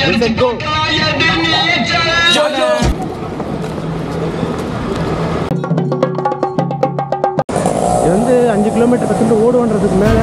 Let's go. இது வந்து 5 kilometre பக்கத்துல ஓடுவன்றதுக்கு மேலே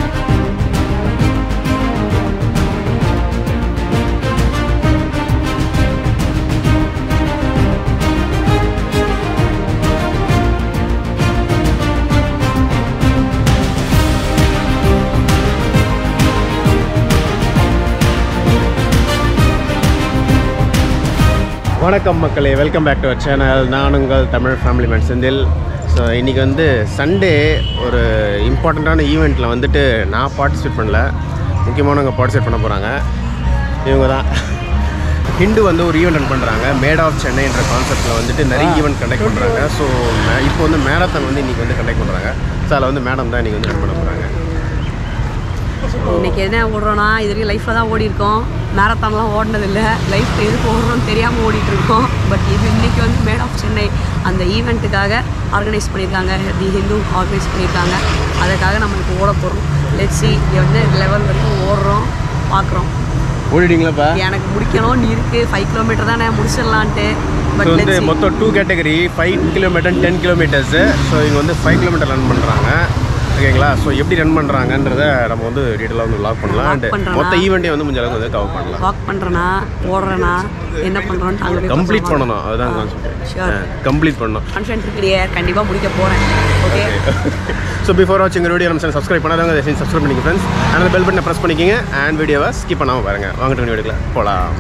வணக்கம் மக்களே, welcome back to our channel. நான் உங்கள் Tamil family man Senthil. So இன்றைக்கி வந்து சண்டே ஒரு இம்பார்ட்டண்ட்டான ஈவெண்ட்டில் வந்துட்டு நான் பார்ட்டிசிபேட் பண்ணல, முக்கியமானவங்க பார்ட்டிசிபேட் பண்ண போகிறாங்க. இவங்க தான் ஹிந்து வந்து ஒரு ஈவெண்ட் ரன் பண்ணுறாங்க. மேட் ஆஃப் சென்னைன்ற கான்செப்ட்டில் வந்துட்டு நிறைய ஈவெண்ட் கண்டக்ட் பண்ணுறாங்க. ஸோ இப்போ வந்து மேரத்தான் வந்து இன்றைக்கி வந்து கண்டக்ட் பண்ணுறாங்க. ஸோ அதில் வந்து மேடம் தான் இன்றைக்கி வந்து ரன் பண்ண போகிறாங்க. இன்றைக்கி என்ன ஓடுறோன்னா, இது வரைக்கும் லைஃப்பில் தான் ஓடி இருக்கோம். மேரத்தான்லாம் ஓடினதில்லை. லைஃப் எதுக்கு ஓடுறோன்னு தெரியாமல் ஓடிட்டுருக்கோம். பட் இது இன்றைக்கி வந்து மேட் ஆஃப் சென்னை அந்த ஈவெண்ட்டுக்காக ஆர்கனைஸ் பண்ணியிருக்காங்க. தி ஹிந்து ஆர்கனைஸ் பண்ணியிருக்காங்க. அதுக்காக நம்ம இப்போ ஓட போகிறோம். லெட்ஸ் சி எந்த லெவல் வரைக்கும் ஓடுறோம் பார்க்குறோம். ஓடிட்டீங்களாப்பா? எனக்கு முடிக்கணும்னு இருக்குது. 5 கிலோமீட்டர் தான் நான் முடிச்சிடலான்ட்டு. பட் வந்து மொத்தம் 2 கேட்டகரி, 5 கிலோமீட்டர் 10 கிலோமீட்டர்ஸு. ஸோ இவங்க வந்து 5 கிலோமீட்டர் ரன் பண்ணுறாங்க. ஓகேங்களா? ஸோ எப்படி ரன் பண்ணுறாங்கன்றத நம்ம வந்து டீட்டெயிலாக வந்து வ்ளாக் பண்ணலாம். அண்ட் மொத்த ஈவெண்ட்டே வந்து முடிஞ்ச அளவுக்கு வந்து கவர் பண்ணலாம். வாக் பண்ணுறேன்னா ஓடுறேன்னா என்ன பண்ணுறோன்னு கம்ப்ளீட் பண்ணணும். அதுதான் கான்செப்ட். கம்ப்ளீட் பண்ணணும். கான்ஃபிடென்ட் இருக்கிறியே, கண்டிப்பாக முடிக்க போகிறேன். ஓகே. ஸோ பிஃபோர் வாட்சிங் வீடியோ நம்ம சேனல் சப்ஸ்கிரைப் பண்ணாதவங்க அதை சப்ஸ்கிரைப் பண்ணிக்க ஃப்ரெண்ட்ஸ். அந்த பெல் பட்டனை ப்ரெஸ் பண்ணிக்கிங்க அண்ட் வீடியோவை ஸ்கிப் பண்ணாமல் பாருங்கள். வாங்கிட்டு வீடியோ எடுக்கலாம், போகலாம்.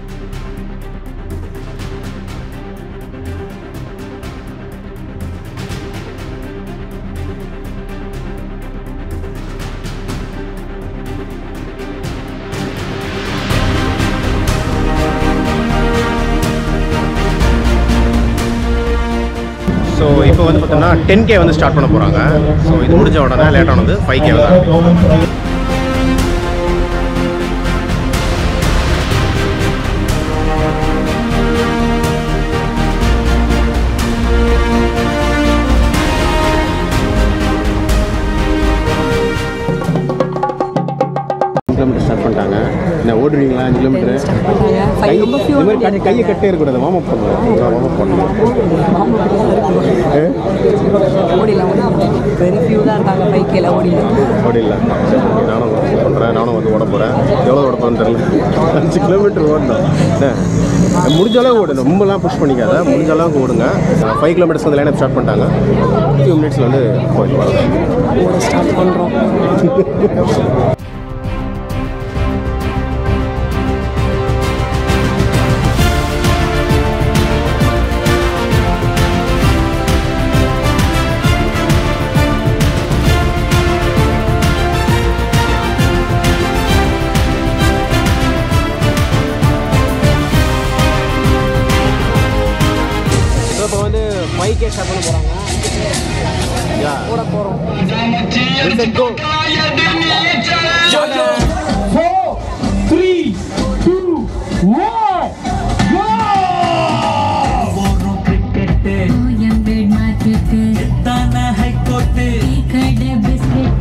ஸோ இப்போ வந்து பார்த்தோம்னா 10K வந்து ஸ்டார்ட் பண்ண போகிறாங்க. ஸோ இது முடிஞ்ச உடனே லேட்டானது 5K தான். கிலோமீட்டர் ஸ்டார்ட் பண்ணிட்டாங்க. என்ன ஓடுறீங்களா? 5 கிலோமீட்டர் கையை கட்டே இருக்கக்கூடாது. வார்ம் அப் பண்ணலாம். வார்ம் அப் பண்ணலாம். ஓடிடலாம். நானும் பண்ணுறேன். நானும் வந்து ஓட போகிறேன். எவ்வளோ ஓட போகிறேன்னு தெரியல. 5 கிலோமீட்டர் ஓடணும். முடிஞ்ச அளவுக்கு ஓடணும். ரொம்பலாம் புஷ் பண்ணிக்காத. முடிஞ்ச அளவுக்கு ஓடுங்க. 5 கிலோமீட்டர்ஸ் வந்து லைன் ஸ்டார்ட் பண்ணிட்டாங்க. 2 மினிட்ஸில் வந்து போயிட்டு வரோம். ஸ்டார்ட் பண்ணுறோம். இப்போ வந்து 5K ஸ்டார்ட் பண்ண போகிறாங்க. ஓட போகிறோம். Let's go. 4, 3, 2, 1, go! Forum cricket, young market, Tana high court, Kada biscuit.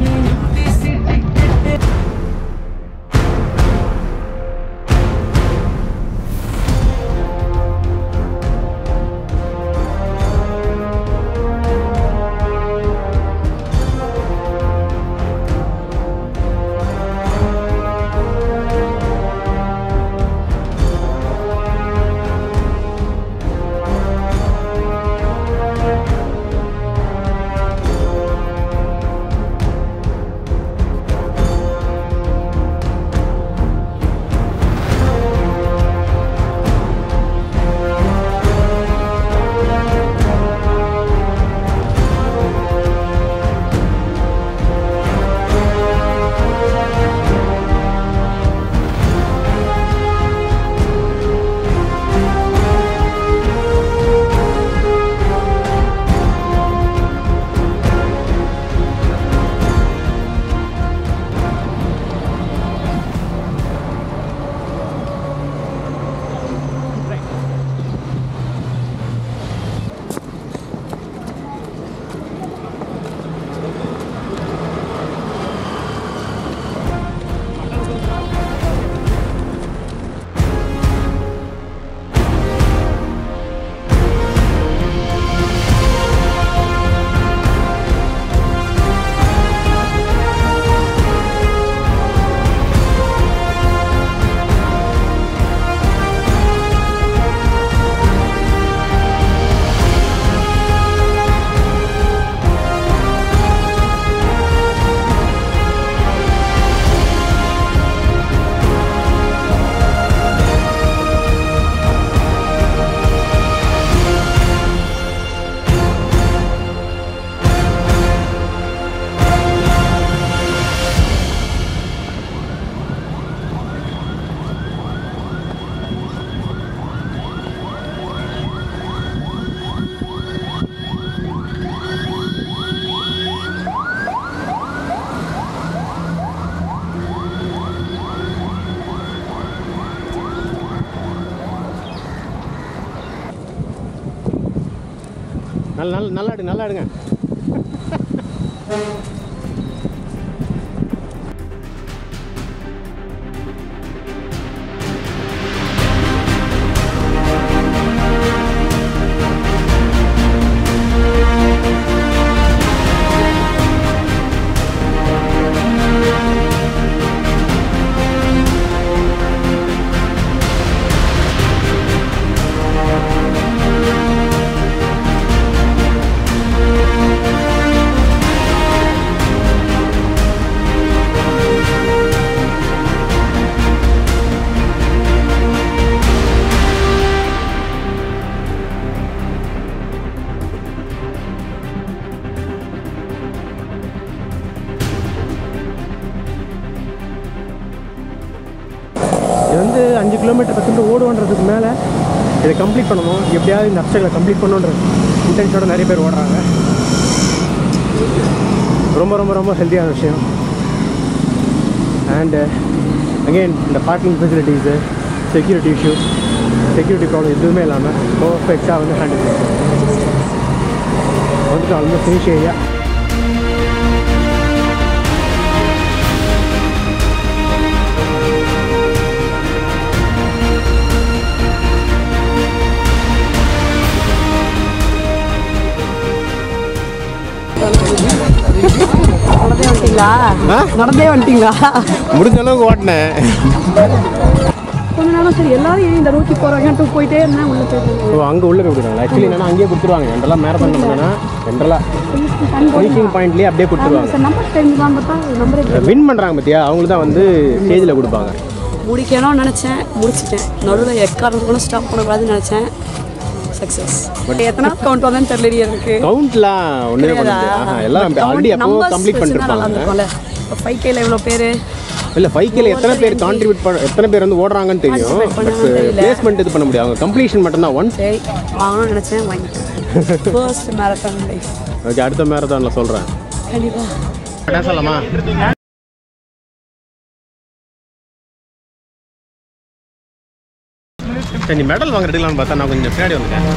நல்லா எடுங்க. இது வந்து 5 கிலோமீட்டர் பக்கத்து ஓடுவன்றதுக்கு மேலே இதை கம்ப்ளீட் பண்ணணும். எப்படியாவது இந்த அப்சைகளை கம்ப்ளீட் பண்ணணுன்ற இன்டென்ஷனோட நிறைய பேர் ஓடுறாங்க. ரொம்ப ரொம்ப ரொம்ப ஹெல்த்தியான விஷயம். அண்டு அகெயின் இந்த parking facilities, security issues, security problem எதுவுமே இல்லாமல் பர்ஃபெக்டாக வந்து ஹேண்டில் பண்ணுவோம். வந்துட்டு ஆல்மோஸ்ட் ஃபினிஷ் ஏரியா. நடந்தே வந்துட்டீங்களா? முடிஞ்ச அளவுக்கு ஓட்டினேன். கொஞ்ச நேரம் சரி எல்லாரும் இந்த நோக்கி போகிறாங்கன்ட்டு போயிட்டே இருந்தேன். உள்ளே போயிட்டு அங்கே உள்ளே கொடுக்குறாங்க. ஆக்சுவலி என்னன்னா அங்கேயே கொடுத்துருவாங்க. ஜென்ரலாக மேரத்தான் பண்ணனா ஜென்ரலாக ஃபினிஷிங் பாயிண்ட்லேயே அப்படியே கொடுத்துருவாங்க. நம்பர் தெரிஞ்சுதான் பார்த்தா நம்பரே வின் பண்ணுறாங்க பார்த்தியா, அவங்களுக்கு தான் வந்து ஸ்டேஜில் கொடுப்பாங்க. முடிக்கணும்னு நினச்சேன், முடிச்சிட்டேன். நடுவில் எக்காரணம் கூட ஸ்டாப் பண்ணக்கூடாதுன்னு நினச்சேன். சக்ஸஸ். பட் எத்தனை கவுண்ட் வந்தேன்னு தெரியல எனக்கு. கவுண்ட்லாம் ஒன்றுமே பண்ண முடியாது. எல்லாம் ஆல்ரெடி அப்போ கம்ப்ளீட் பண்ணிருப்பாங்க. 5Kல எவ்வளோ பேர் இல்லை 5Kல எத்தனை பேர் கான்ட்ரிபியூட் பண்ண, எத்தனை பேர் வந்து ஓடுறாங்கன்னு தெரியும். பட் பிளேஸ்மெண்ட் இது பண்ண முடியாது. அவங்க கம்ப்ளீஷன் மட்டும்தான். ஒன்ஸ் சரி வாங்கணும்னு நினச்சேன், வாங்கிட்டேன். First marathon life. ஓகே, அடுத்த மேரத்தானில் சொல்கிறேன். கண்டிப்பாக என்ன சொல்லலாமா? சரி, நீ மெடல் வாங்க எடுக்கலாம்னு பார்த்தா நான் கொஞ்சம் பின்னாடி வந்துட்டேன்.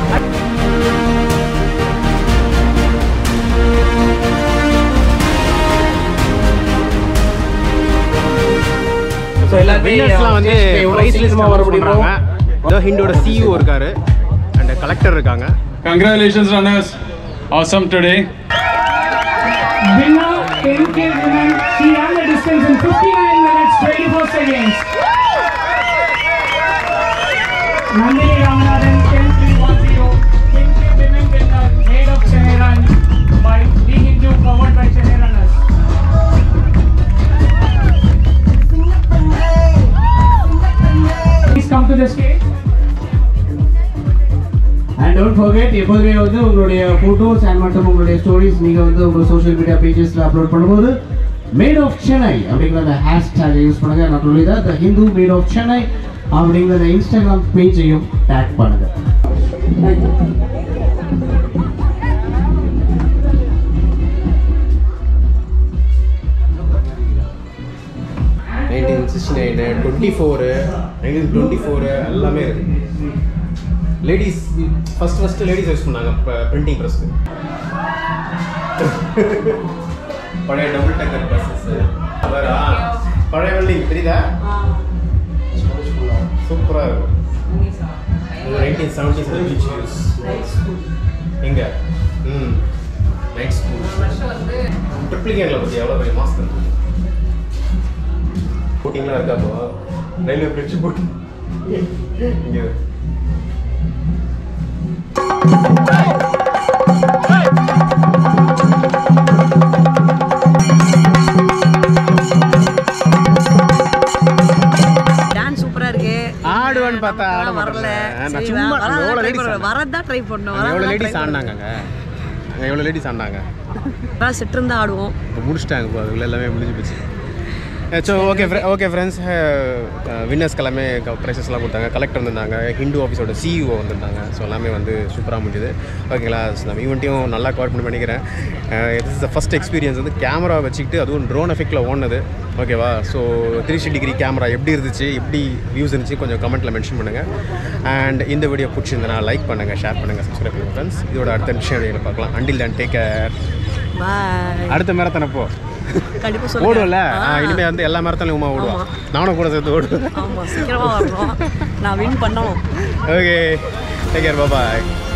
வின்னர்ஸ்லாம் வந்து பிரைஸ் லிஸ்ட் வர முடியுறாங்க. தி ஹிண்டோட CEO இருக்காரு அண்ட் கலெக்டர் இருக்காங்க. Congratulations runners, awesome today. Winner 10K women, she ran the distance in 59 minutes 24 seconds. Nandini Ramanathan 10,310, 10K women winner, Made of Chennai run by The Hindu, powered by Chennai runners. Please come to the stage. And don't forget, எப்போதுமே வந்து உங்களுடைய photos and மற்றும் உங்களுடைய stories நீங்க வந்து உங்க social media pagesல upload பண்ணும்போது Made of Chennai அப்படிங்கற அந்த hashtag யூஸ் பண்ணுங்க. not only that, the Hindu Made of Chennai அப்படிங்கற அந்த Instagram page-ஐயும் tag பண்ணுங்க. 1969, 24, 1924 எல்லாமே இருக்கு. லேடிஸ் ஃபர்ஸ்ட் லேடிஸ் யூஸ் பண்ணாங்க பிரிண்டிங் ப்ரெஸ்க்கு. பழைய டபுள் டக்கர் பஸ்ஸஸ் அவரா பழைய பில்டிங் தெரியுதா? சூப்பராக இருக்கும். 1970s பீச் யூஸ் எங்க நைட் ஸ்கூல் ட்ரிப்ளிகேனில் பற்றி எவ்வளோ பெரிய மாஸ்க் இருக்கு. போட்டிங்லாம் இருக்காப்போ ரயில்வே பிரிட்ஜ் போட்டி இங்கே டான்ஸ் சூப்பரா இருக்கு. ஆடுவான்னு பார்த்தா ஆட வரல. நான் சும்மா எவ்வளோ லேடிஸ் வரதான் ட்ரை பண்ணோம். எவ்வளோ லேடிஸ் ஆடினாங்க எவ்வளோ லேடிஸ் ஆடினாங்க. செட் இருந்தா ஆடுவோம். இப்போ முடிச்சிட்டாங்க. இப்போ அதுக்குள்ள எல்லாமே முடிஞ்சு போச்சு. ஸோ ஓகே ஃப்ரெண்ட்ஸ் வின்னர்ஸ்க்கு எல்லாமே ப்ரைஸஸ்லாம் கொடுத்தாங்க. கலெக்டர் வந்திருந்தாங்க, ஹிந்து ஆஃபீஸோட சிஇஓ வந்திருந்தாங்க. ஸோ எல்லாமே வந்து சூப்பராக முடிஞ்சுது. ஓகேங்களா, நம்ம ஈவெண்ட்டையும் நல்லா கவர் பண்ணி பண்ணிக்கிறேன். It is the first experience வந்து கேமரா வச்சுக்கிட்டு அதுவும் ட்ரோன் எஃபெக்டில் ஓடுனது. ஓகேவா, ஸோ 360 டிகிரி கேமரா எப்படி இருந்துச்சு, எப்படி வியூஸ் இருந்துச்சு கொஞ்சம் கமெண்ட்டில் மென்ஷன் பண்ணுங்கள். அண்ட் இந்த வீடியோ பிடிச்சிருந்தனா லைக் பண்ணுங்கள், ஷேர் பண்ணுங்கள், சப்ஸ்கிரைப் பண்ணுங்கள் ஃப்ரெண்ட்ஸ். இதோட அடுத்த விஷயம் பார்க்கலாம். Until then take care. Bye. அடுத்த மேரத்தான் அப்போ கண்டிப்பாக ஓடும்ல, இனிமேல் வந்து எல்லா மேரத்தான்லையும் ஓடுவோம். நானும் கூட சேர்த்து ஓடுவேன். ஆமாம், சீக்கிரமாக வரணும். நான் வின் பண்ணணும். ஓகே, டேக் கேர், பாய்.